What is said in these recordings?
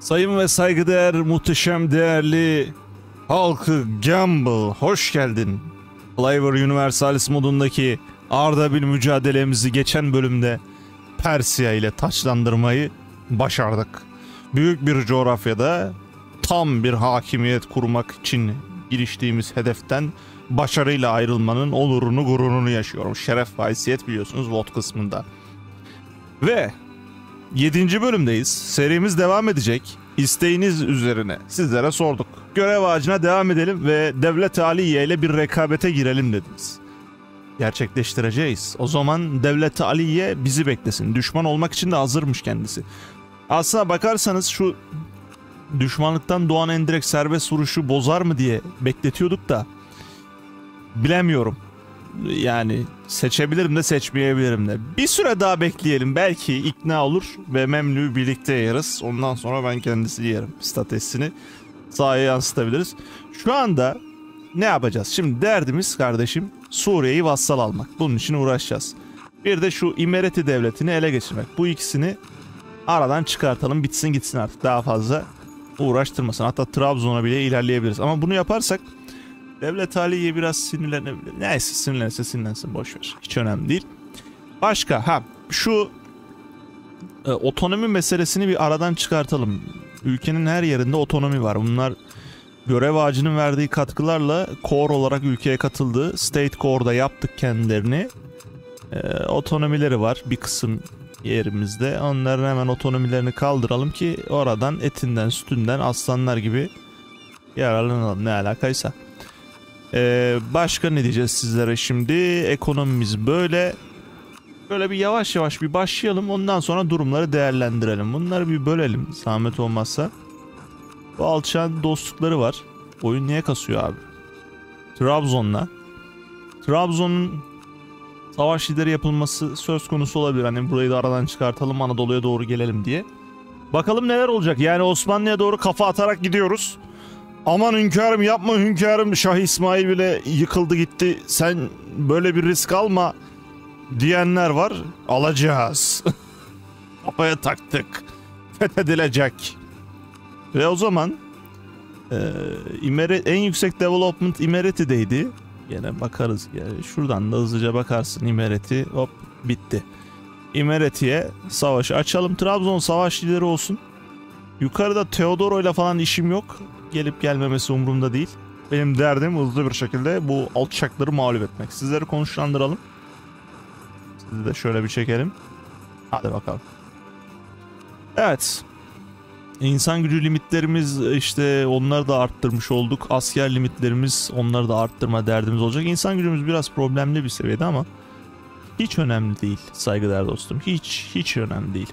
Sayın ve saygıdeğer muhteşem değerli halkı Gamble, hoş geldin. Flavor Universalis modundaki Ardabil mücadelemizi geçen bölümde Persia ile taçlandırmayı başardık. Büyük bir coğrafyada tam bir hakimiyet kurmak için giriştiğimiz hedeften başarıyla ayrılmanın onurunu gururunu yaşıyorum. Şeref ve haysiyet biliyorsunuz VOD kısmında. Ve 7. bölümdeyiz. Serimiz devam edecek. İsteğiniz üzerine sizlere sorduk. Görev ağacına devam edelim ve Devlet-i Aliye ile bir rekabete girelim dediniz. Gerçekleştireceğiz. O zaman Devlet-i Aliye bizi beklesin. Düşman olmak için de hazırmış kendisi. Aslına bakarsanız şu düşmanlıktan doğan en direkt serbest vuruşu bozar mı diye bekletiyorduk da bilemiyorum. Yani seçebilirim de seçmeyebilirim de. Bir süre daha bekleyelim. Belki ikna olur ve Memlü'yü birlikte yeriz. Ondan sonra ben kendisini yerim. Statüsünü sahaya yansıtabiliriz. Şu anda ne yapacağız? Şimdi derdimiz kardeşim Suriye'yi vassal almak. Bunun için uğraşacağız. Bir de şu İmereti devletini ele geçirmek. Bu ikisini aradan çıkartalım. Bitsin gitsin artık. Daha fazla uğraştırmasın. Hatta Trabzon'a bile ilerleyebiliriz. Ama bunu yaparsak Devlet Aliye biraz sinirlenebilir. Neyse sinirlenirse sinirlensin, boşver. Hiç önemli değil. Başka şu otonomi meselesini bir aradan çıkartalım. Ülkenin her yerinde otonomi var. Bunlar görev ağacının verdiği katkılarla core olarak ülkeye katıldı. State Core'da yaptık kendilerini. Otonomileri var bir kısım yerimizde. Onların hemen otonomilerini kaldıralım ki oradan etinden sütünden aslanlar gibi yararlanalım. Ne alakaysa. Başka ne diyeceğiz sizlere şimdi? Ekonomimiz böyle. Böyle bir yavaş yavaş bir başlayalım. Ondan sonra durumları değerlendirelim. Bunları bir bölelim zahmet olmazsa. Bu alçağın dostlukları var. Oyun niye kasıyor abi? Trabzon'un savaş lideri yapılması söz konusu olabilir. Hani burayı da aradan çıkartalım, Anadolu'ya doğru gelelim diye. Bakalım neler olacak. Yani Osmanlı'ya doğru kafa atarak gidiyoruz. Aman hünkârım yapma hünkârım, Şah İsmail bile yıkıldı gitti, sen böyle bir risk alma diyenler var. Alacağız. Kafaya taktık. Fethedilecek. Ve o zaman en yüksek development İmereti'deydi. Yine bakarız. Yani şuradan da hızlıca bakarsın İmereti. Hop bitti. İmereti'ye savaşı açalım. Trabzon savaş lideri olsun. Yukarıda Teodoro ile falan işim yok. Gelip gelmemesi umurumda değil. Benim derdim hızlı bir şekilde bu alçakları mağlup etmek. Sizleri konuşlandıralım. Sizi de şöyle bir çekelim. Hadi bakalım. Evet. İnsan gücü limitlerimiz işte onları da arttırmış olduk. Asker limitlerimiz, onları da arttırma derdimiz olacak. İnsan gücümüz biraz problemli bir seviyede ama hiç önemli değil saygıdeğer dostum. Hiç önemli değil.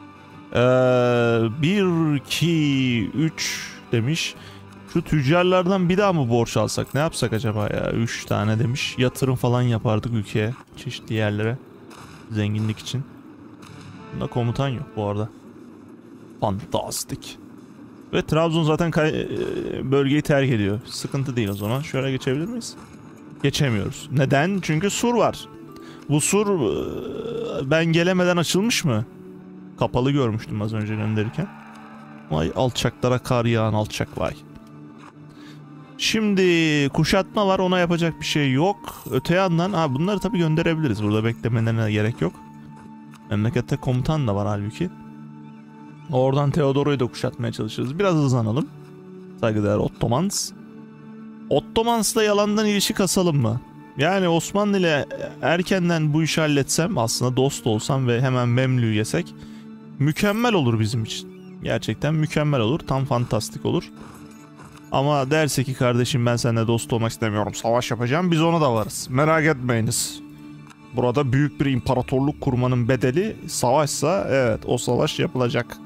1, 2, 3 demiş. Şu tüccarlardan bir daha mı borç alsak? Ne yapsak acaba ya? 3 tane demiş. Yatırım falan yapardık ülkeye. Çeşitli yerlere. Zenginlik için. Bunda komutan yok bu arada. Fantastik. Ve Trabzon zaten bölgeyi terk ediyor. Sıkıntı değil o zaman. Şöyle geçebilir miyiz? Geçemiyoruz. Neden? Çünkü sur var. Bu sur ben gelemeden açılmış mı? Kapalı görmüştüm az önce gönderirken. Vay alçaklara kar yağan alçak vay. Şimdi kuşatma var, ona yapacak bir şey yok. Öte yandan bunları tabii gönderebiliriz. Burada beklemelerine gerek yok. Memlekette komutan da var halbuki. Oradan Teodoro'yu da kuşatmaya çalışırız. Biraz hızlanalım. Saygıdeğer Ottomans. Ottomans'la yalandan ilişki kasalım mı? Yani Osmanlı ile erkenden bu işi halletsem, aslında dost olsam ve hemen Memlü'yü yesek mükemmel olur bizim için. Gerçekten mükemmel olur. Tam fantastik olur. Ama derse ki kardeşim ben seninle dost olmak istemiyorum, savaş yapacağım, biz ona da varız. Merak etmeyiniz. Burada büyük bir imparatorluk kurmanın bedeli savaşsa evet o savaş yapılacak.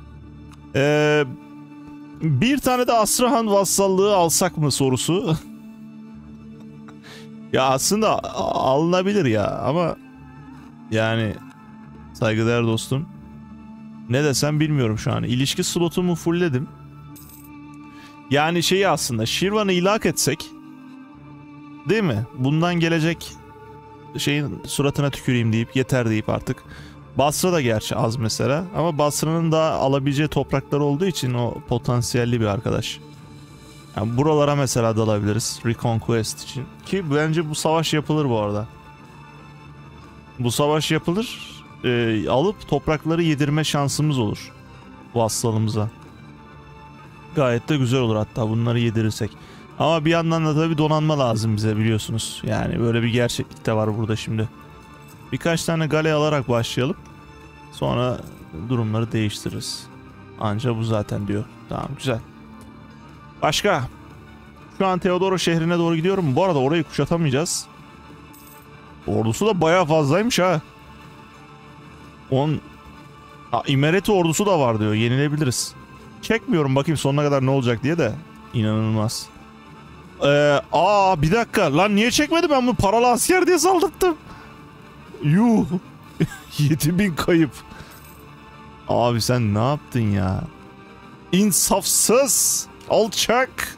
Bir tane de Astrahan vassallığı alsak mı sorusu. Ya aslında alınabilir ya ama yani saygıdeğer dostum ne desem bilmiyorum şu an. İlişki slotumu fullledim. Yani şeyi aslında Şirvan'ı ilhak etsek değil mi? Bundan gelecek şeyin suratına tüküreyim deyip yeter deyip artık Basra da gerçi az mesela. Ama Basra'nın da alabileceği topraklar olduğu için o potansiyelli bir arkadaş. Yani buralara mesela dalabiliriz. Reconquest için. Ki bence bu savaş yapılır bu arada. Bu savaş yapılır. Alıp toprakları yedirme şansımız olur. Vassalımıza. Gayet de güzel olur hatta bunları yedirirsek. Ama bir yandan da tabii donanma lazım bize biliyorsunuz. Yani böyle bir gerçeklik de var burada şimdi. Birkaç tane gale alarak başlayalım. Sonra durumları değiştiririz. Anca bu zaten diyor. Tamam güzel. Başka? Şu an Teodoro şehrine doğru gidiyorum. Bu arada orayı kuşatamayacağız. Ordusu da bayağı fazlaymış ha. İmereti ordusu da var diyor. Yenilebiliriz. Çekmiyorum bakayım sonuna kadar ne olacak diye de. İnanılmaz. Bir dakika. Lan niye çekmedi ben bunu paralı asker diye saldırttım. Yuh. 7000 kayıp. Abi sen ne yaptın ya? İnsafsız. Alçak.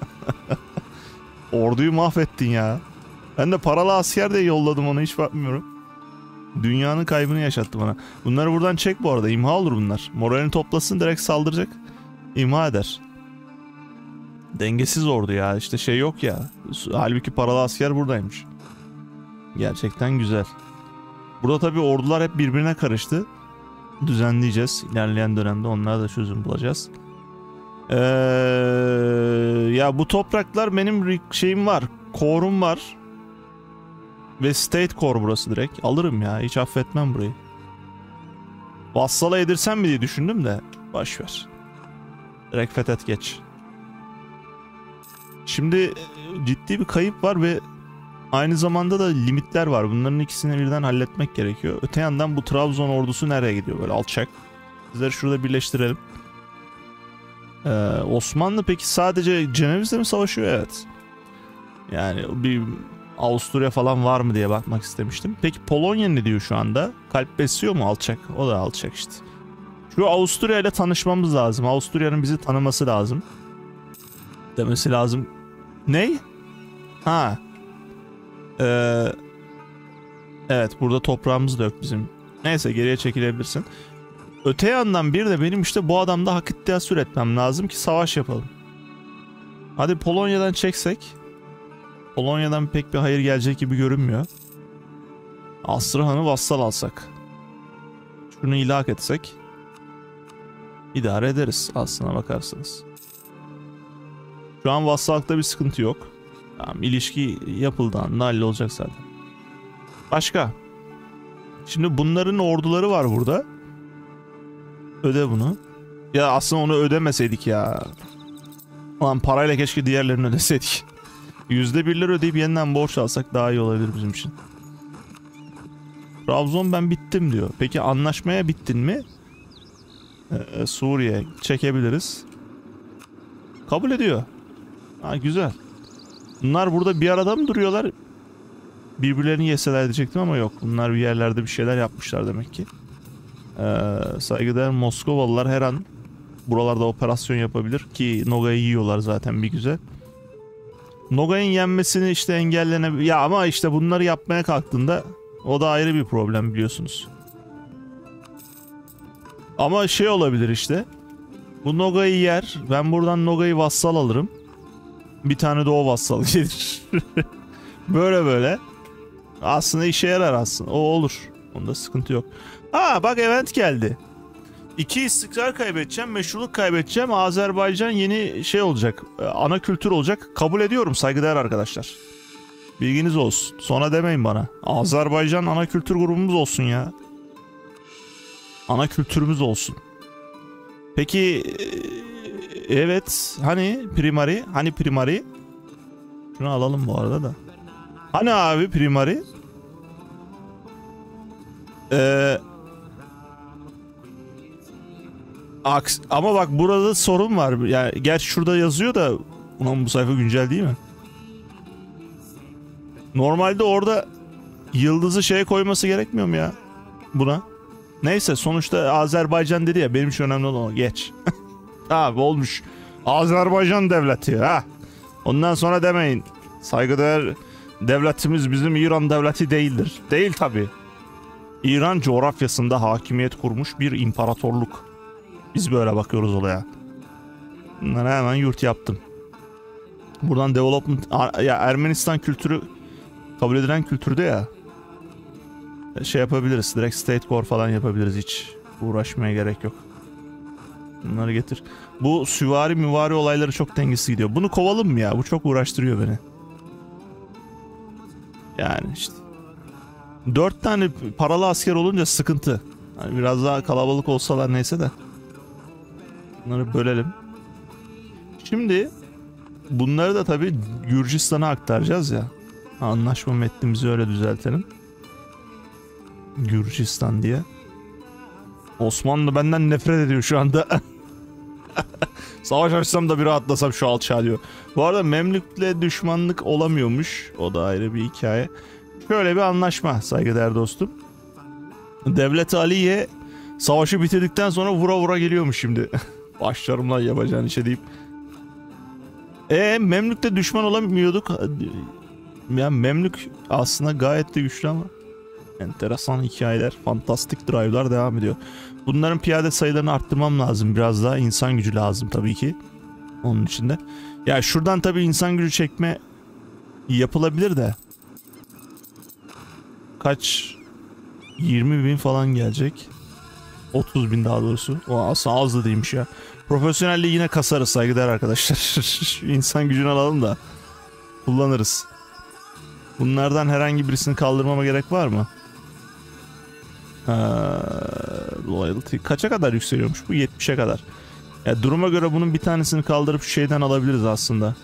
Orduyu mahvettin ya. Ben de paralı asker diye yolladım onu hiç bakmıyorum. Dünyanın kaybını yaşattı bana. Bunları buradan çek bu arada. İmha olur bunlar. Moralini toplasın direkt saldıracak. İmha eder. Dengesiz ordu ya. İşte şey yok ya. Halbuki paralı asker buradaymış. Gerçekten güzel. Burada tabii ordular hep birbirine karıştı. Düzenleyeceğiz. İlerleyen dönemde onlara da çözüm bulacağız. Ya bu topraklar benim şeyim var. Core'um var. Ve State Core burası direkt. Alırım ya. Hiç affetmem burayı. Vassala edirsem mi diye düşündüm de. Boşver. Direkt fethet geç. Şimdi ciddi bir kayıp var ve aynı zamanda da limitler var. Bunların ikisini birden halletmek gerekiyor. Öte yandan bu Trabzon ordusu nereye gidiyor böyle alçak? Bizleri şurada birleştirelim. Osmanlı peki sadece Ceneviz'le mi savaşıyor? Evet. Yani bir Avusturya falan var mı diye bakmak istemiştim. Peki Polonya ne diyor şu anda? Kalp besliyor mu alçak? O da alçak işte. Şu Avusturya ile tanışmamız lazım. Avusturya'nın bizi tanıması lazım. Demesi lazım. Ney? Ha. Evet burada toprağımız da yok bizim. Neyse geriye çekilebilirsin. Öte yandan bir de benim işte bu adamda hak iddiası üretmem lazım ki savaş yapalım. Hadi Polonya'dan çeksek. Polonya'dan pek bir hayır gelecek gibi görünmüyor. Astrahan'ı vassal alsak. Şunu ilhak etsek. İdare ederiz aslına bakarsanız. Şu an vassallıkta bir sıkıntı yok. Tamam ilişki yapıldığında hallolacak zaten. Başka. Şimdi bunların orduları var burada. Öde bunu. Ya aslında onu ödemeseydik ya. Lan parayla keşke diğerlerini ödeseydik. %1'ler ödeyip yeniden borç alsak daha iyi olabilir bizim için. Trabzon ben bittim diyor. Peki anlaşmaya bittin mi? Suriye çekebiliriz. Kabul ediyor. Ha güzel. Bunlar burada bir arada mı duruyorlar? Birbirlerini yeseler diyecektim ama yok. Bunlar bir yerlerde bir şeyler yapmışlar demek ki. Saygıdeğer Moskovalılar her an buralarda operasyon yapabilir ki Noga'yı yiyorlar zaten bir güzel. Noga'nın yenmesini işte engellenebilir. Ya ama işte bunları yapmaya kalktığında o da ayrı bir problem biliyorsunuz. Ama şey olabilir işte. Bu Noga'yı yer. Ben buradan Noga'yı vassal alırım. Bir tane de o vassal gelir. Böyle böyle. Aslında işe yarar aslında. O olur. Onda sıkıntı yok. Bak event geldi. 2 istikrar kaybedeceğim, meşruluk kaybedeceğim. Azerbaycan yeni şey olacak. Ana kültür olacak. Kabul ediyorum saygıdeğer arkadaşlar. Bilginiz olsun. Sonra demeyin bana. Azerbaycan ana kültür grubumuz olsun ya. Ana kültürümüz olsun. Peki evet hani primary? Hani primary? Şunu alalım bu arada da. Hani abi primary? Ama bak burada sorun var. Yani gerçi şurada yazıyor da ulan bu sayfa güncel değil mi? Normalde orada yıldızı şeye koyması gerekmiyor mu ya? Buna. Neyse sonuçta Azerbaycan dedi ya benim için önemli olan o. Geç. Abi olmuş. Azerbaycan devleti ha. Ondan sonra demeyin. Saygıdeğer devletimiz bizim İran devleti değildir. Değil tabi. İran coğrafyasında hakimiyet kurmuş bir imparatorluk. Biz böyle bakıyoruz olaya. Bunlara hemen yurt yaptım. Buradan development, ya Ermenistan kültürü kabul edilen kültürde ya. Şey yapabiliriz. Direkt state core falan yapabiliriz. Hiç uğraşmaya gerek yok. Bunları getir. Bu süvari müvari olayları çok dengesiz gidiyor. Bunu kovalım mı ya? Bu çok uğraştırıyor beni. Yani işte. 4 tane paralı asker olunca sıkıntı. Yani biraz daha kalabalık olsalar neyse de. Bunları bölelim. Şimdi bunları da tabii Gürcistan'a aktaracağız ya. Anlaşma metnimizi öyle düzeltelim. Gürcistan diye. Osmanlı benden nefret ediyor şu anda. Savaş açsam da bir rahatlasam şu alçağı diyor. Bu arada Memlük'le düşmanlık olamıyormuş. O da ayrı bir hikaye. Şöyle bir anlaşma saygıdeğer dostum. Devlet Aliye savaşı bitirdikten sonra vura vura geliyormuş şimdi. Başlarım lan yapacağın işe deyip. Memlük'te düşman olamıyorduk. Yani Memlük aslında gayet de güçlü ama enteresan hikayeler, fantastik drive'lar devam ediyor. Bunların piyade sayılarını arttırmam lazım. Biraz daha insan gücü lazım tabii ki. Onun içinde. Ya şuradan tabii insan gücü çekme yapılabilir de. Kaç? 20.000 falan gelecek. 30.000 daha doğrusu. O aslında az da değilmiş ya. Profesyonelliği yine kasarız saygıdeğer arkadaşlar. İnsan gücünü alalım da kullanırız. Bunlardan herhangi birisini kaldırmama gerek var mı? Loyalty kaça kadar yükseliyormuş bu? 70'e kadar. Ya duruma göre bunun bir tanesini kaldırıp şu şeyden alabiliriz aslında.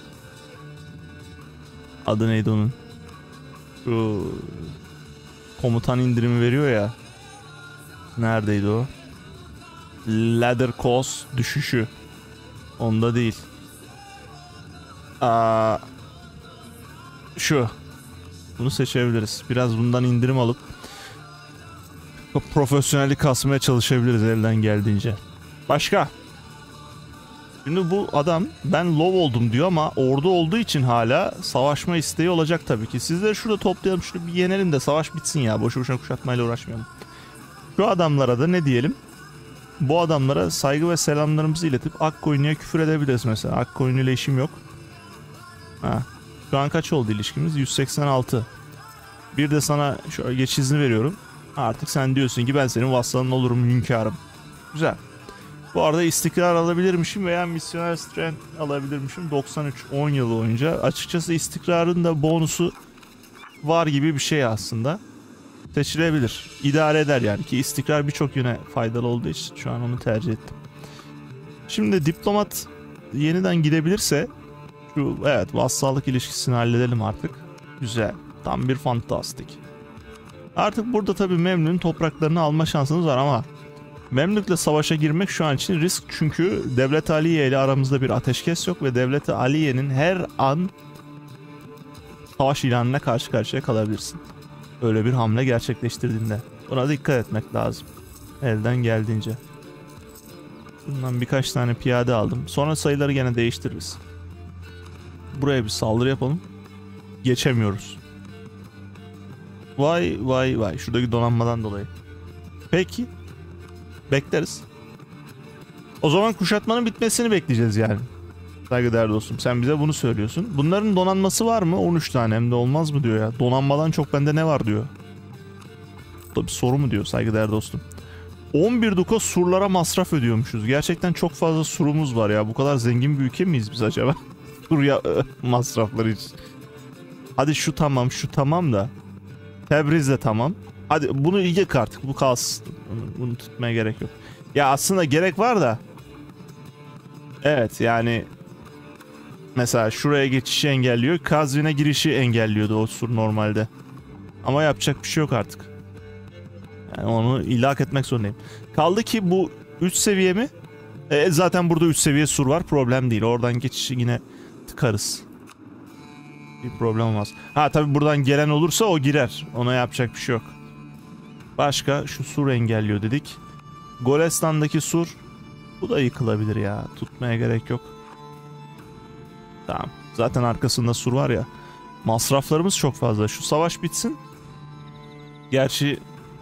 Adı neydi onun? Şu komutan indirimi veriyor ya. Neredeydi o? Ladder cost düşüşü. Onda değil. Şu. Bunu seçebiliriz. Biraz bundan indirim alıp profesyonellik kasmaya çalışabiliriz elden geldiğince. Başka. Şimdi bu adam ben low oldum diyor ama ordu olduğu için hala savaşma isteği olacak tabii ki. Sizleri şurada toplayalım, şunu bir yenelim de savaş bitsin ya. Boşu boşuna kuşatmayla uğraşmayalım. Şu adamlara da ne diyelim? Bu adamlara saygı ve selamlarımızı iletip Akkoyunlu'ya küfür edebiliriz mesela. Akkoyunlu ile işim yok. Ha. Şu an kaç oldu ilişkimiz? 186. Bir de sana şöyle geç izni veriyorum. Artık sen diyorsun ki ben senin vassalın olurum, hünkârım. Güzel. Bu arada istikrar alabilirmişim veya misyoner strength alabilirmişim 93 10 yıl boyunca. Açıkçası istikrarın da bonusu var gibi bir şey aslında. Seçilebilir. İdare eder yani ki istikrar birçok yöne faydalı olduğu için şu an onu tercih ettim. Şimdi diplomat yeniden gidebilirse şu evet vassallık ilişkisini halledelim artık. Güzel. Tam bir fantastik. Artık burada tabii Memlük'ün topraklarını alma şansımız var ama Memlük'le savaşa girmek şu an için risk çünkü Devlet Aliye ile aramızda bir ateşkes yok ve Devlet Aliye'nin her an savaş ilanına karşı karşıya kalabilirsin. Öyle bir hamle gerçekleştirdiğinde. Buna dikkat etmek lazım. Elden geldiğince. Bundan birkaç tane piyade aldım. Sonra sayıları gene değiştiririz. Buraya bir saldırı yapalım. Geçemiyoruz. Vay vay vay. Şuradaki donanmadan dolayı. Peki. Bekleriz. O zaman kuşatmanın bitmesini bekleyeceğiz yani. Saygıdeğer dostum sen bize bunu söylüyorsun. Bunların donanması var mı? 13 tane hem de olmaz mı diyor ya. Donanmadan çok bende ne var diyor. Bu da bir soru mu diyor saygıdeğer dostum. 11 duka surlara masraf ödüyormuşuz. Gerçekten çok fazla surumuz var ya. Bu kadar zengin bir ülke miyiz biz acaba? Sur ya masrafları için. Hadi şu tamam da. Tebriz de tamam. Hadi bunu yık artık bu kalsın. Bunu tutmaya gerek yok. Ya aslında gerek var da. Evet yani. Mesela şuraya geçişi engelliyor. Kazvin'e girişi engelliyordu o sur normalde. Ama yapacak bir şey yok artık. Yani onu ilhak etmek zorundayım. Kaldı ki bu 3 seviye mi? Zaten burada 3 seviye sur var. Problem değil. Oradan geçişi yine tıkarız. Bir problem olmaz. Ha tabi buradan gelen olursa o girer. Ona yapacak bir şey yok. Başka şu sur engelliyor dedik. Golestan'daki sur. Bu da yıkılabilir ya. Tutmaya gerek yok. Tamam. Zaten arkasında sur var ya. Masraflarımız çok fazla. Şu savaş bitsin. Gerçi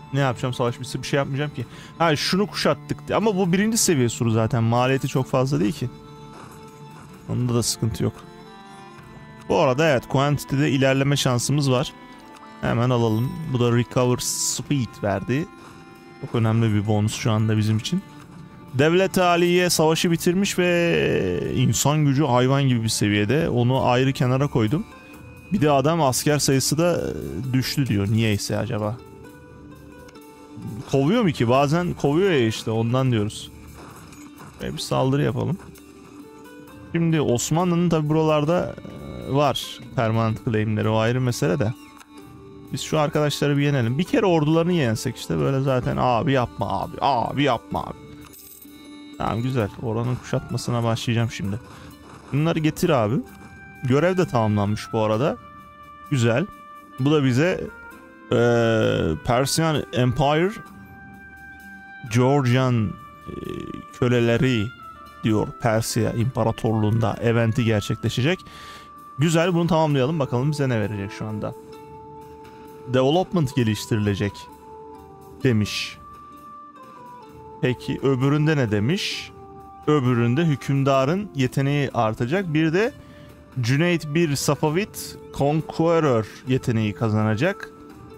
Ne yapacağım, savaş bitse bir şey yapmayacağım ki. Ha, şunu kuşattık ama bu birinci seviye sur zaten, maliyeti çok fazla değil ki. Onda da sıkıntı yok. Bu arada evet, quantity'de ilerleme şansımız var. Hemen alalım. Bu da recover speed verdi. Çok önemli bir bonus şu anda bizim için. Devlet Aliye savaşı bitirmiş ve insan gücü hayvan gibi bir seviyede. Onu ayrı kenara koydum. Bir de adam asker sayısı da düştü diyor. Niyeyse acaba. Kovuyor mu ki? Bazen kovuyor ya, işte ondan diyoruz. Ve bir saldırı yapalım. Şimdi Osmanlı'nın tabi buralarda var permanent claimleri, o ayrı mesele de. Biz şu arkadaşları bir yenelim. Bir kere ordularını yensek işte böyle zaten, abi yapma abi, abi yapma abi. Tamam, güzel. Oranın kuşatmasına başlayacağım şimdi. Bunları getir abi. Görev de tamamlanmış bu arada. Güzel. Bu da bize Persian Empire Georgian köleleri diyor, Persia İmparatorluğunda eventi gerçekleşecek. Güzel, bunu tamamlayalım bakalım bize ne verecek şu anda. Development geliştirilecek demiş. Peki öbüründe ne demiş? Öbüründe hükümdarın yeteneği artacak. Bir de Cüneyt bir Safavid Conqueror yeteneği kazanacak.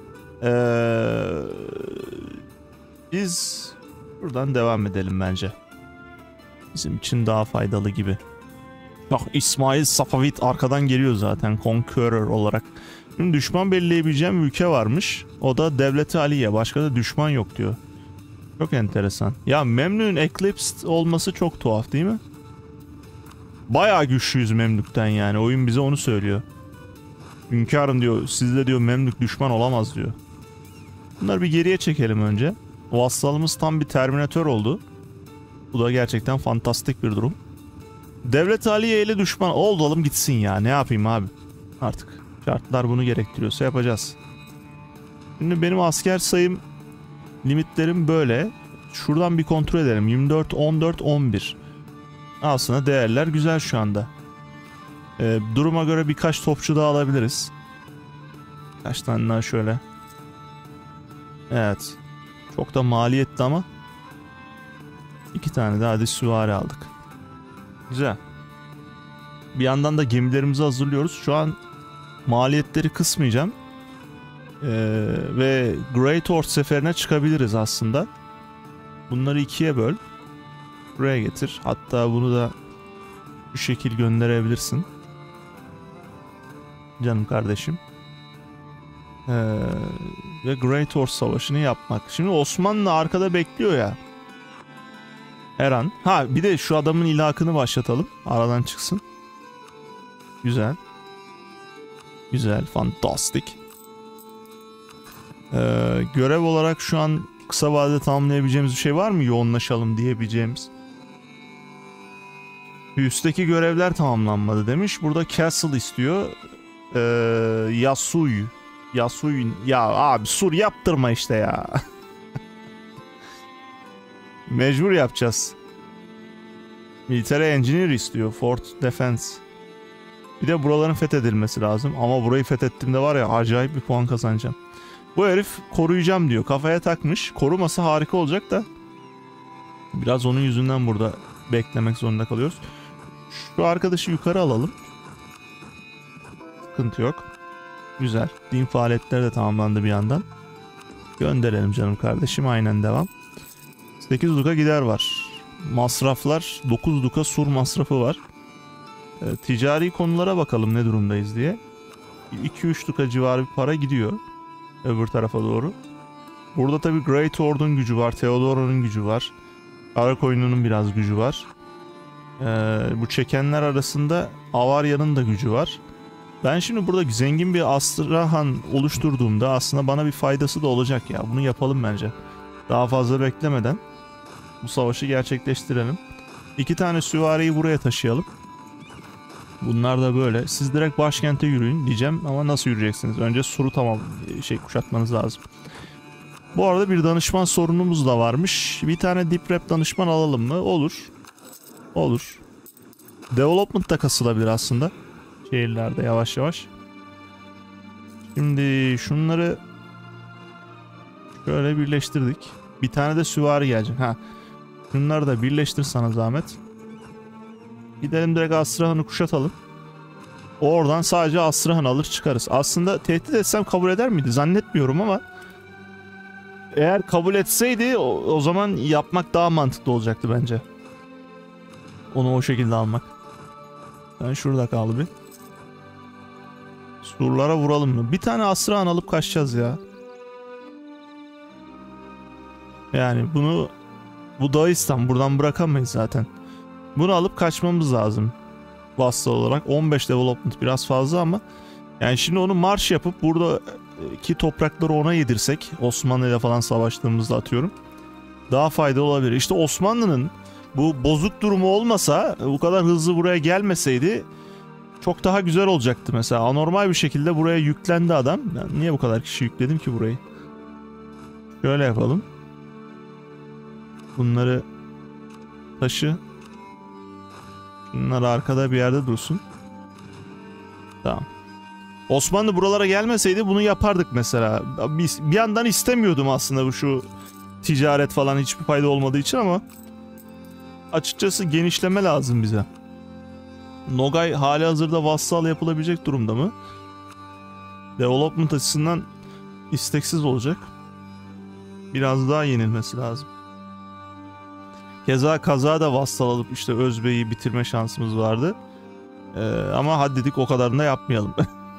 Biz buradan devam edelim bence. Bizim için daha faydalı gibi. Bak, İsmail Safavid arkadan geliyor zaten Conqueror olarak. Şimdi düşman belirleyebileceğim ülke varmış. O da Devlet-i Aliye. Başka da düşman yok diyor. Çok enteresan. Ya Memlük'ün Eclipsed olması çok tuhaf değil mi? Bayağı güçlüyüz Memlük'ten yani. Oyun bize onu söylüyor. Hünkârım diyor, sizde diyor Memlük düşman olamaz diyor. Bunları bir geriye çekelim önce. O hastalığımız tam bir Terminator oldu. Bu da gerçekten fantastik bir durum. Devlet-i Aliye ile düşman olalım gitsin ya. Ne yapayım abi? Artık şartlar bunu gerektiriyorsa yapacağız. Şimdi benim asker sayım, limitlerim böyle. Şuradan bir kontrol edelim. 24, 14, 11. Aslında değerler güzel şu anda. Duruma göre birkaç topçu daha alabiliriz. Kaç tane daha şöyle. Evet. Çok da maliyetli ama. 2 tane daha hadi süvari aldık. Güzel. Bir yandan da gemilerimizi hazırlıyoruz. Şu an maliyetleri kısmayacağım. Ve Great Orc seferine çıkabiliriz aslında. Bunları 2'ye böl. Buraya getir. Hatta bunu da bu şekil gönderebilirsin. Canım kardeşim. Ve Great Orc Savaşı'nı yapmak. Şimdi Osmanlı arkada bekliyor ya. Her an. Ha, bir de şu adamın ilhakını başlatalım. Aradan çıksın. Güzel. Güzel. Fantastik. Görev olarak şu an kısa vadede tamamlayabileceğimiz bir şey var mı? Yoğunlaşalım diyebileceğimiz. Üstteki görevler tamamlanmadı demiş. Burada Castle istiyor. Yasuy. Yasuy. Ya abi sur yaptırma işte ya. Mecbur yapacağız. Military Engineer istiyor. Fort Defense. Bir de buraların fethedilmesi lazım. Ama burayı fethettiğimde var ya, acayip bir puan kazanacağım. Bu herif koruyacağım diyor. Kafaya takmış. Koruması harika olacak da. Biraz onun yüzünden burada beklemek zorunda kalıyoruz. Şu arkadaşı yukarı alalım. Sıkıntı yok. Güzel. Din faaliyetleri de tamamlandı bir yandan. Gönderelim canım kardeşim. Aynen devam. 8 duka gider var. Masraflar 9 duka sur masrafı var. Ticari konulara bakalım ne durumdayız diye. 2-3 duka civarı bir para gidiyor. Öbür tarafa doğru. Burada tabii Great Order'ın gücü var. Theodora'nın gücü var. Karakoyunlu'nun biraz gücü var. Bu çekenler arasında Avarya'nın da gücü var. Ben şimdi burada zengin bir Astrahan oluşturduğumda aslında bana bir faydası da olacak ya. Bunu yapalım bence. Daha fazla beklemeden bu savaşı gerçekleştirelim. 2 tane süvariyi buraya taşıyalım. Bunlar da böyle. Siz direkt başkente yürüyün diyeceğim ama nasıl yürüyeceksiniz? Önce suru kuşatmanız lazım. Bu arada bir danışman sorunumuz da varmış. Bir tane deep rep danışman alalım mı? Olur. Olur. Development da kasılabilir aslında. Şehirlerde yavaş yavaş. Şimdi şunları Şöyle birleştirdik. Bir tane de süvari gelecek. Ha. Şunları da birleştir sana zahmet. Gidelim direkt Astrahan'ı kuşatalım. Oradan sadece Astrahan alır çıkarız. Aslında tehdit etsem kabul eder miydi? Zannetmiyorum ama eğer kabul etseydi o zaman yapmak daha mantıklı olacaktı bence. Onu o şekilde almak. Ben şurada kaldı bir. Surlara vuralım mı? Bir tane Astrahan alıp kaçacağız ya. Yani bu Dağıstan buradan bırakamayız zaten. Bunu alıp kaçmamız lazım. Vassal olarak 15 development biraz fazla ama yani şimdi onu marş yapıp buradaki toprakları ona yedirsek, Osmanlı ile falan savaştığımızda atıyorum, daha faydalı olabilir. İşte Osmanlı'nın bu bozuk durumu olmasa, bu kadar hızlı buraya gelmeseydi çok daha güzel olacaktı mesela. Anormal bir şekilde buraya yüklendi adam. Ben niye bu kadar kişi yükledim ki burayı? Şöyle yapalım. Bunları taşı. Bunlar arkada bir yerde dursun. Tamam. Osmanlı buralara gelmeseydi bunu yapardık mesela. Bir yandan istemiyordum aslında şu ticaret falan hiçbir fayda olmadığı için ama açıkçası genişleme lazım bize. Nogay hali hazırda vassal yapılabilecek durumda mı? Development açısından isteksiz olacak. Biraz daha yenilmesi lazım. Keza kaza da vassal alıp işte Özbey'i bitirme şansımız vardı. Ama hadi dedik o kadarını da yapmayalım.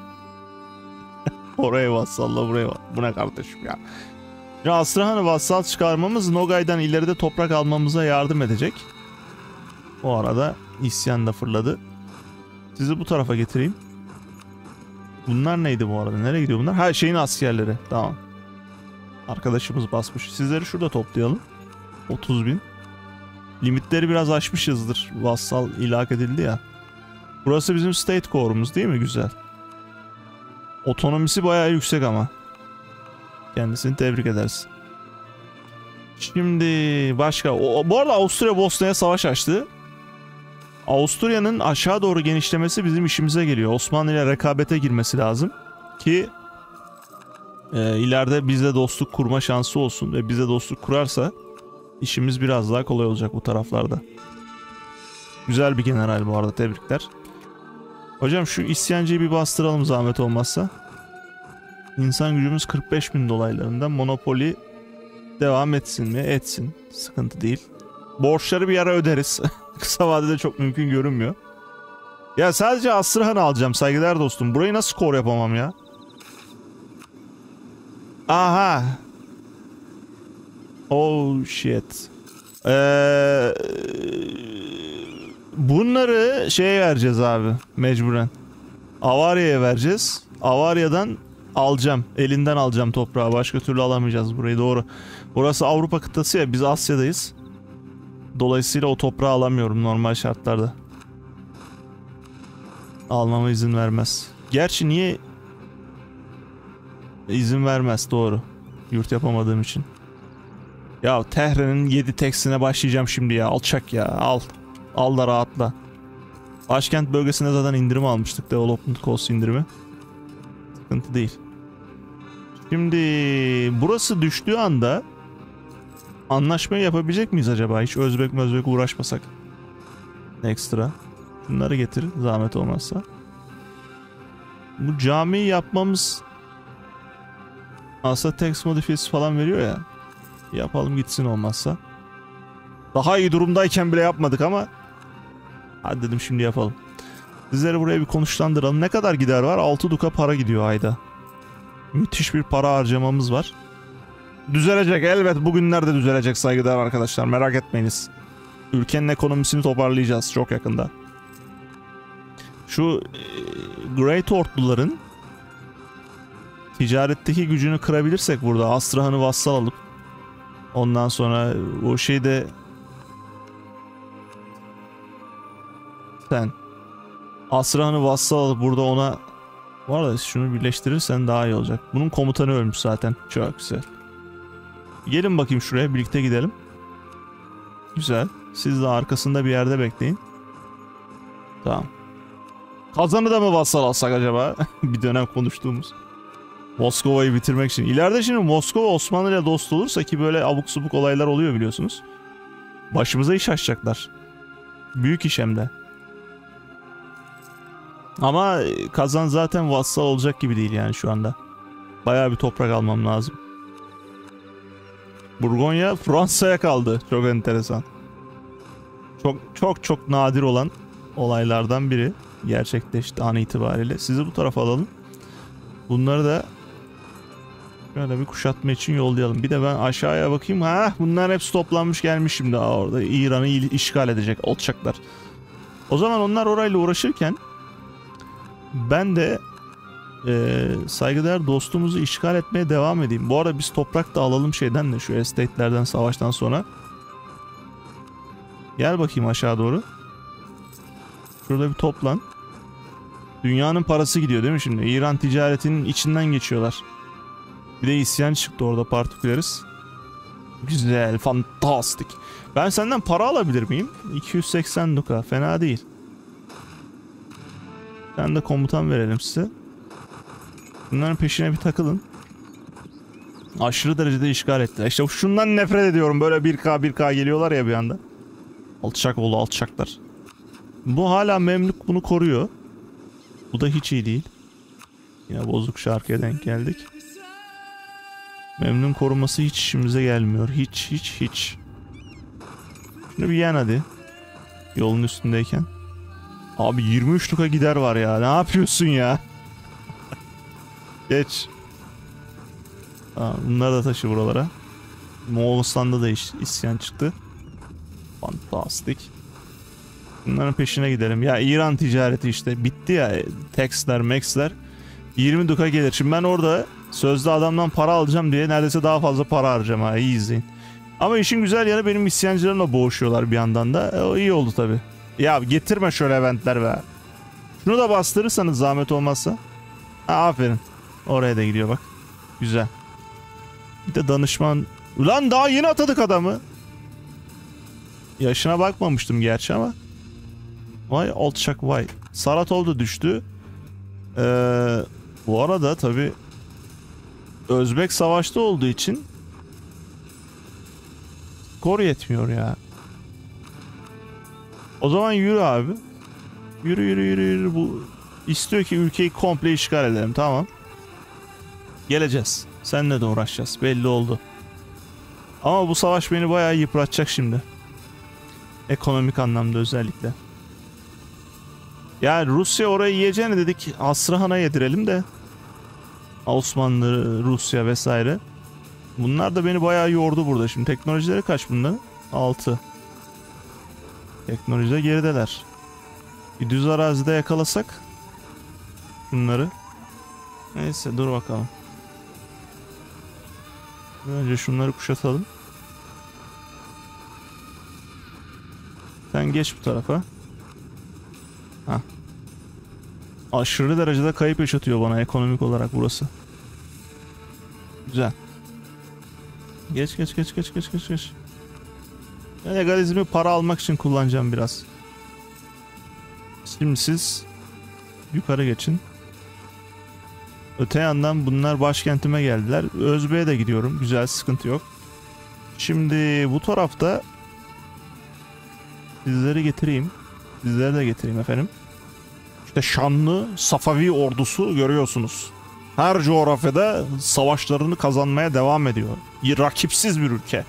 Oraya vassalla buraya vassal. Bu ne kardeşim ya. Şimdi Astrahan'ı vassal çıkarmamız Nogay'dan ileride toprak almamıza yardım edecek. O arada isyan da fırladı. Sizi bu tarafa getireyim. Bunlar neydi bu arada? Nereye gidiyor bunlar? Ha, şeyin askerleri. Tamam. Arkadaşımız basmış. Sizleri şurada toplayalım. 30.000. Limitleri biraz aşmışızdır. Vassal ilhak edildi ya. Burası bizim state core'umuz değil mi? Güzel. Otonomisi bayağı yüksek ama. Kendisini tebrik ederiz. Şimdi başka. Bu arada Avusturya Bosna'ya savaş açtı. Avusturya'nın aşağı doğru genişlemesi bizim işimize geliyor. Osmanlı ile rekabete girmesi lazım. Ki ileride bizle dostluk kurma şansı olsun. Ve bize dostluk kurarsa işimiz biraz daha kolay olacak bu taraflarda. Güzel bir general bu arada, tebrikler. Hocam şu isyancıyı bir bastıralım zahmet olmazsa. İnsan gücümüz 45.000 dolaylarında. Monopoli devam etsin mi? Etsin. Sıkıntı değil. Borçları bir ara öderiz. Kısa vadede çok mümkün görünmüyor. Ya sadece Astrahan'ı alacağım saygıdeğer dostum. Burayı nasıl skor yapamam ya? Aha. Oh shit. Bunları şeye vereceğiz abi. Mecburen. Avarya'ya vereceğiz. Avarya'dan alacağım. Elinden alacağım toprağı. Başka türlü alamayacağız burayı, doğru. Burası Avrupa kıtası ya. Biz Asya'dayız. Dolayısıyla o toprağı alamıyorum normal şartlarda. Almama izin vermez. Gerçi niye izin vermez, doğru. Yurt yapamadığım için. Ya Tehran'ın 7 teksine başlayacağım şimdi ya. Alçak ya. Al. Al da rahatla. Başkent bölgesinde zaten indirim almıştık. Development cost indirimi. Sıkıntı değil. Şimdi burası düştüğü anda anlaşmayı yapabilecek miyiz acaba? Hiç Özbek uğraşmasak. Ekstra. Bunları getir zahmet olmazsa. Bu camiyi yapmamız aslında text modifiyesi falan veriyor ya. Yapalım gitsin olmazsa. Daha iyi durumdayken bile yapmadık ama hadi dedim şimdi yapalım. Sizleri buraya bir konuşlandıralım. Ne kadar gider var? 6 duka para gidiyor ayda. Müthiş bir para harcamamız var. Düzelecek elbet, bugünlerde düzelecek saygıdeğer arkadaşlar, merak etmeyiniz. Ülkenin ekonomisini toparlayacağız çok yakında. Şu Great Orduların ticaretteki gücünü kırabilirsek burada Astrahan'ı vassal alıp ondan sonra o şeyde sen Astrahan'ı vassal alıp burada ona, bu arada şunu birleştirirsen daha iyi olacak. Bunun komutanı ölmüş zaten. Çok güzel. Gelin bakayım şuraya, birlikte gidelim. Güzel. Siz de arkasında bir yerde bekleyin. Tamam. Kazan'ı da mı vassal alsak acaba? Bir dönem konuştuğumuz. Moskova'yı bitirmek için. İleride şimdi Moskova Osmanlı ile dost olursa, ki böyle abuk subuk olaylar oluyor biliyorsunuz, başımıza iş açacaklar. Büyük iş hem de. Ama Kazan zaten vassal olacak gibi değil yani şu anda. Bayağı bir toprak almam lazım. Burgonya Fransa'ya kaldı. Çok enteresan. Çok nadir olan olaylardan biri gerçekleşti an itibariyle. Sizi bu tarafa alalım. Bunları da şöyle bir kuşatma için yollayalım. Bir de ben aşağıya bakayım. Ha, bunlar hepsi toplanmış gelmiş şimdi. Orada İran'ı işgal edecek olacaklar. O zaman onlar orayla uğraşırken ben de saygıdeğer dostumuzu işgal etmeye devam edeyim. Bu arada biz toprak da alalım şeyden de, şu estate'lerden savaştan sonra. Gel bakayım aşağı doğru. Şurada bir toplan. Dünyanın parası gidiyor değil mi şimdi? İran ticaretinin içinden geçiyorlar. Bir de isyan çıktı orada, partiküleriz. Güzel, fantastik. Ben senden para alabilir miyim? 280 duka, fena değil. Ben de komutan verelim size. Bunların peşine bir takılın. Aşırı derecede işgal ettiler. İşte şundan nefret ediyorum. Böyle 1K geliyorlar ya bir anda. Alçak oğlu alçaklar. Bu hala Memlük bunu koruyor. Bu da hiç iyi değil. Yine bozuk şarkıya denk geldik. Memnun koruması hiç işimize gelmiyor. Hiç. Şunu bir yen hadi. Yolun üstündeyken. Abi 23 luka gider var ya. Ne yapıyorsun ya? Geç. Bunları da taşı buralara. Moğolistan'da da isyan çıktı. Fantastik. Bunların peşine gidelim. Ya İran ticareti işte bitti ya. Textler, Max'ler 20 duka gelir. Şimdi ben orada sözde adamdan para alacağım diye neredeyse daha fazla para harcayacağım ha. İyi izleyin. Ama işin güzel yanı, benim isyancılarımla boğuşuyorlar bir yandan da. O iyi oldu tabi. Ya getirme şöyle eventler be. Şunu da bastırırsanız zahmet olmazsa. Ha, aferin. Oraya da gidiyor bak. Güzel. Bir de danışman. Ulan daha yeni atadık adamı. Yaşına bakmamıştım gerçi ama. Vay alçak vay. Saratov da düştü. Bu arada tabi Özbek savaşta olduğu için skor yetmiyor ya. O zaman yürü abi. Yürü. Bu istiyor ki ülkeyi komple işgal edelim, tamam. Geleceğiz. Seninle de uğraşacağız. Belli oldu. Ama bu savaş beni bayağı yıpratacak şimdi. Ekonomik anlamda özellikle. Yani Rusya orayı yiyeceğini dedik. Astrahan'a yedirelim de. Osmanlı, Rusya vesaire. Bunlar da beni bayağı yordu burada. Şimdi teknolojileri kaç bunların? 6. Teknolojide gerideler. Bir düz arazide yakalasak bunları. Neyse dur bakalım. Önce şunları kuşatalım. Sen geç bu tarafa. Hah. Aşırı derecede kayıp yaşatıyor bana ekonomik olarak burası. Güzel. Geç. Ben egalizmi para almak için kullanacağım biraz. Şimdi siz yukarı geçin. Öte yandan bunlar başkentime geldiler. Özbek'e de gidiyorum. Güzel, sıkıntı yok. Şimdi bu tarafta sizleri getireyim. Sizleri de getireyim efendim. İşte şanlı Safavi ordusu görüyorsunuz. Her coğrafyada savaşlarını kazanmaya devam ediyor. Rakipsiz bir ülke.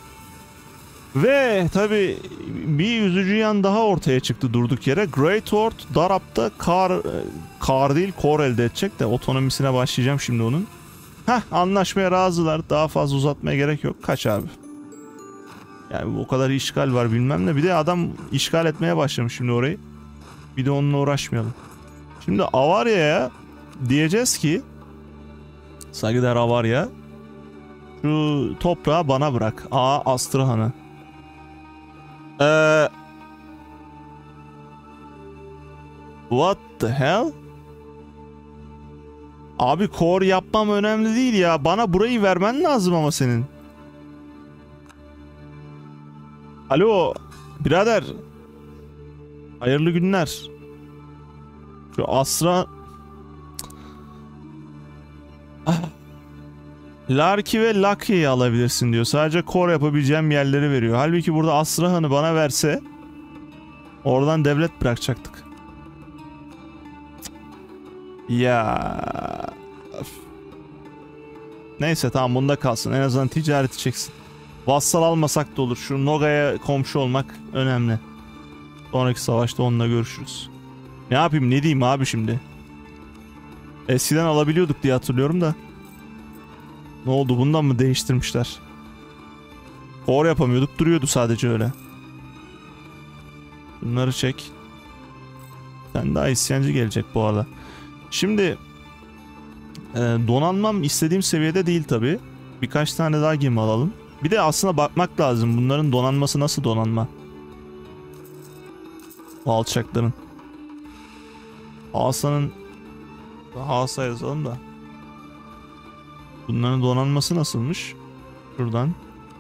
Ve tabi bir üzücü yan daha ortaya çıktı durduk yere. Great Horde Darab'da kar değil kor elde edecek de otonomisine başlayacağım şimdi onun. Anlaşmaya razılar. Daha fazla uzatmaya gerek yok. Kaç abi. Yani o kadar işgal var bilmem ne. Bir de adam işgal etmeye başlamış şimdi orayı. Bir de onunla uğraşmayalım. Şimdi Avarya'ya diyeceğiz ki, saygıdeğer Avarya, şu toprağı bana bırak. Astrahan'ı. What the hell? Abi core yapmam önemli değil ya. Bana burayı vermen lazım ama senin. Alo birader. Hayırlı günler. Şu Astra... Larki ve Laki'yi alabilirsin diyor. Sadece kor yapabileceğim yerleri veriyor. Halbuki burada Astrahan'ı bana verse oradan devlet bırakacaktık. Ya. Neyse tamam, bunda kalsın. En azından ticareti çeksin. Vassal almasak da olur. Şu Noga'ya komşu olmak önemli. Sonraki savaşta onunla görüşürüz. Ne yapayım, ne diyeyim abi şimdi? Eskiden alabiliyorduk diye hatırlıyorum da. Ne oldu, bundan mı değiştirmişler? Kor yapamıyorduk, duruyordu sadece öyle. Bunları çek. Sen daha isyancı gelecek bu arada. Şimdi donanmam istediğim seviyede değil tabi. Birkaç tane daha gemi alalım. Bir de aslında bakmak lazım, bunların donanması nasıl donanma? Bu alçakların. Hasa yazalım da. Bunların donanması nasılmış? Şuradan.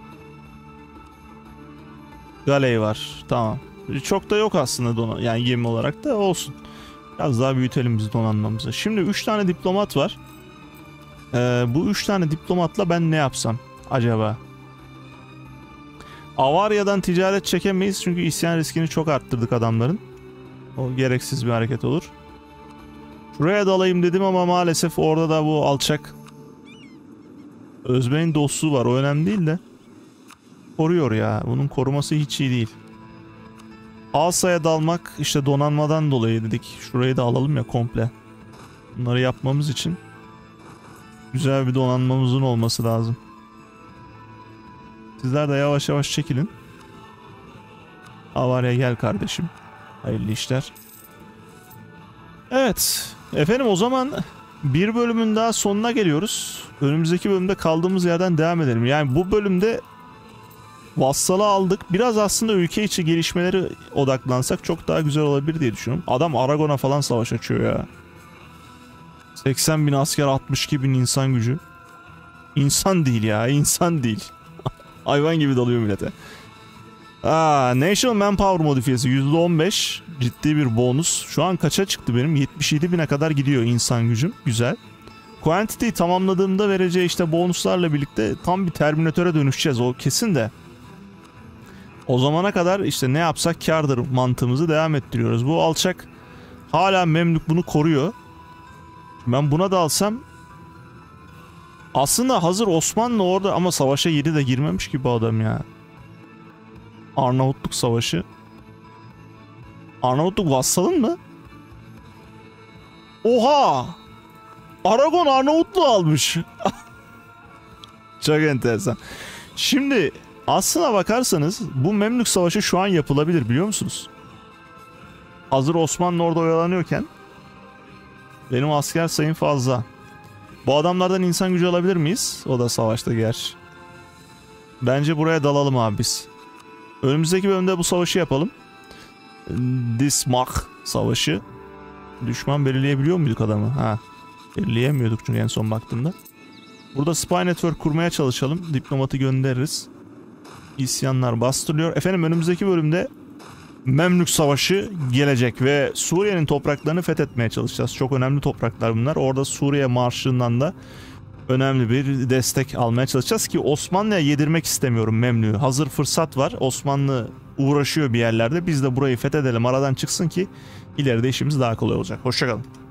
Galey var. Tamam. Çok da yok aslında yani gemi olarak da olsun. Biraz daha büyütelim biz donanmamızı. Şimdi 3 tane diplomat var. Bu 3 tane diplomatla ben ne yapsam acaba? Avarya'dan ticaret çekemeyiz çünkü isyan riskini çok arttırdık adamların. O gereksiz bir hareket olur. Şuraya dalayım dedim ama maalesef orada da bu alçak Özbey'in dostluğu var. O önemli değil de koruyor ya. Bunun koruması hiç iyi değil. Asa'ya dalmak işte donanmadan dolayı dedik. Şurayı da alalım ya komple. Bunları yapmamız için güzel bir donanmamızın olması lazım. Sizler de yavaş yavaş çekilin. Avarya gel kardeşim. Hayırlı işler. Evet. Efendim o zaman bir bölümün daha sonuna geliyoruz. Önümüzdeki bölümde kaldığımız yerden devam edelim. Yani bu bölümde Vassal'ı aldık. Biraz aslında ülke içi gelişmeleri odaklansak çok daha güzel olabilir diye düşünüyorum. Adam Aragon'a falan savaş açıyor ya. 80 bin asker, 62 bin insan gücü. İnsan değil ya, insan değil. Hayvan gibi dalıyor millete. National Manpower modifiyesi %15. Ciddi bir bonus. Şu an kaça çıktı benim? 77 bine kadar gidiyor insan gücüm. Güzel. Quantity'yi tamamladığımda vereceği işte bonuslarla birlikte tam bir Terminatöre dönüşeceğiz. O kesin de. O zamana kadar işte ne yapsak kârdır mantığımızı devam ettiriyoruz. Bu alçak hala Memlük bunu koruyor. Ben buna da alsam aslında hazır Osmanlı orada ama savaşa yeni de girmemiş gibi adam ya. Arnavutluk savaşı. Arnavutluk vassalın mı? Oha! Aragon Arnavutluğu almış. Çok enteresan. Şimdi aslına bakarsanız bu Memlük Savaşı şu an yapılabilir biliyor musunuz? Hazır Osmanlı orada oyalanıyorken benim asker sayım fazla. Bu adamlardan insan gücü alabilir miyiz? O da savaşta gerçi. Bence buraya dalalım abi biz. Önümüzdeki bölümde bu savaşı yapalım. Dismach Savaşı. Düşman belirleyebiliyor muyduk adamı? Ha. Belirleyemiyorduk çünkü en son baktığımda. Burada spy network kurmaya çalışalım. Diplomatı göndeririz. İsyanlar bastırılıyor. Efendim önümüzdeki bölümde Memlük Savaşı gelecek ve Suriye'nin topraklarını fethetmeye çalışacağız. Çok önemli topraklar bunlar. Orada Suriye Marşı'ndan da önemli bir destek almaya çalışacağız ki Osmanlı'ya yedirmek istemiyorum Memlük'ü. Hazır fırsat var. Osmanlı uğraşıyor bir yerlerde. Biz de burayı fethedelim, aradan çıksın ki ileride işimiz daha kolay olacak. Hoşça kalın.